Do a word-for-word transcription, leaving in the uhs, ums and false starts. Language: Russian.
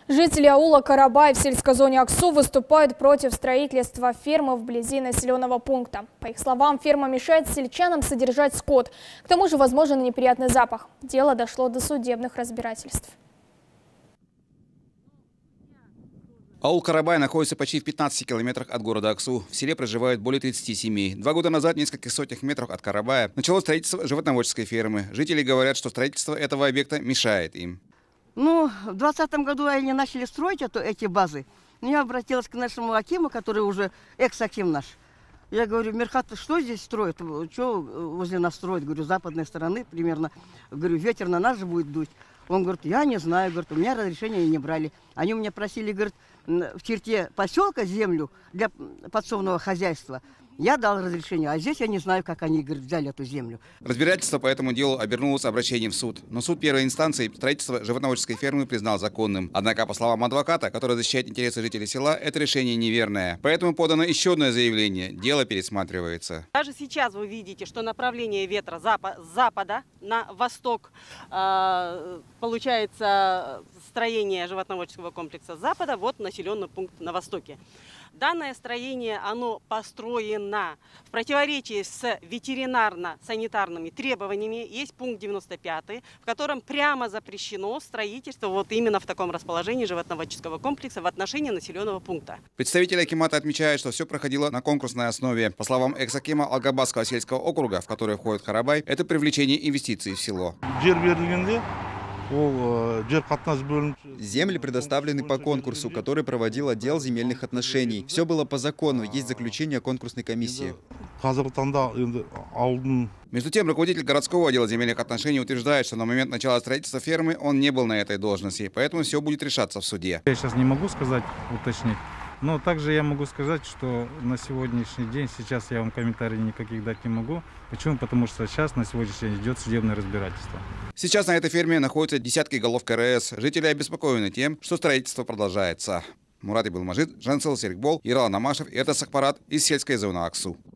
Жители аула Карабай в сельской зоне Аксу выступают против строительства фермы вблизи населенного пункта. По их словам, ферма мешает сельчанам содержать скот. К тому же возможен неприятный запах. Дело дошло до судебных разбирательств. Аул Карабай находится почти в пятнадцати километрах от города Аксу. В селе проживают более тридцати семей. Два года назад, в нескольких сотнях метров от Карабая, началось строительство животноводческой фермы. Жители говорят, что строительство этого объекта мешает им. Ну, в двадцатом году они начали строить это, эти базы. Я обратилась к нашему акиму, который уже экс-аким наш. Я говорю, Мерхат, что здесь строят? Что возле нас строят? Говорю, с западной стороны примерно. Говорю, ветер на нас же будет дуть. Он говорит, я не знаю, говорит, у меня разрешения не брали. Они у меня просили, говорит, в черте поселка землю для подсобного хозяйства. Я дал разрешение, а здесь я не знаю, как они, говорит, взяли эту землю. Разбирательство по этому делу обернулось обращением в суд. Но суд первой инстанции строительство животноводческой фермы признал законным. Однако, по словам адвоката, который защищает интересы жителей села, это решение неверное. Поэтому подано еще одно заявление. Дело пересматривается. Даже сейчас вы видите, что направление ветра с запада на восток, э, получается строение животноводческого комплекса с запада, вот населенный пункт на востоке. Данное строение, оно построено в противоречии с ветеринарно-санитарными требованиями. Есть пункт девяносто пятый, в котором прямо запрещено строительство вот именно в таком расположении животноводческого комплекса в отношении населенного пункта. Представители акимата отмечают, что все проходило на конкурсной основе. По словам экс-акима Алгабасского сельского округа, в который входит Карабай, это привлечение инвестиций в село. Земли предоставлены по конкурсу, который проводил отдел земельных отношений. Все было по закону, есть заключение конкурсной комиссии. Между тем, руководитель городского отдела земельных отношений утверждает, что на момент начала строительства фермы он не был на этой должности, поэтому все будет решаться в суде. Я сейчас не могу сказать, уточнить. Но также я могу сказать, что на сегодняшний день, сейчас я вам комментарий никаких дать не могу. Почему? Потому что сейчас на сегодняшний день идет судебное разбирательство. Сейчас на этой ферме находятся десятки голов ка эр эс. Жители обеспокоены тем, что строительство продолжается. Мурат Ибилмажид, Жансел Серикбол, Ирал Намашев и это Сахпарат из сельской зоны Аксу.